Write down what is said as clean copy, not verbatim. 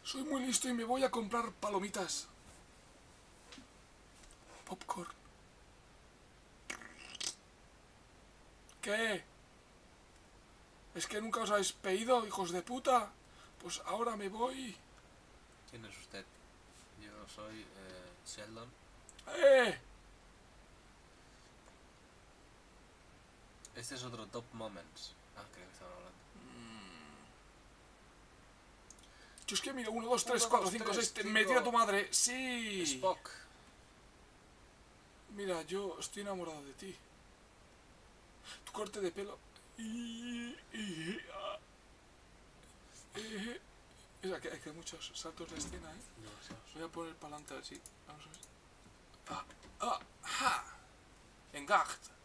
Soy muy listo y me voy a comprar palomitas. Popcorn. ¿Qué? ¿Es que nunca os habéis pedido, hijos de puta? Pues ahora me voy. ¿Quién es usted? Yo soy Sheldon. ¡Eh! Este es otro Top Moments. Ah, creo que estaban hablando. Yo es que mira, 1, 2, 3, 4, 5, 6, me tira tu madre. ¡Sí! Spock. Mira, yo estoy enamorado de ti. Tu corte de pelo. Es que hay muchos saltos de escena, ¿eh? Demasiados. Voy a poner para adelante así. Vamos a ver. ¡Ja! Engaged.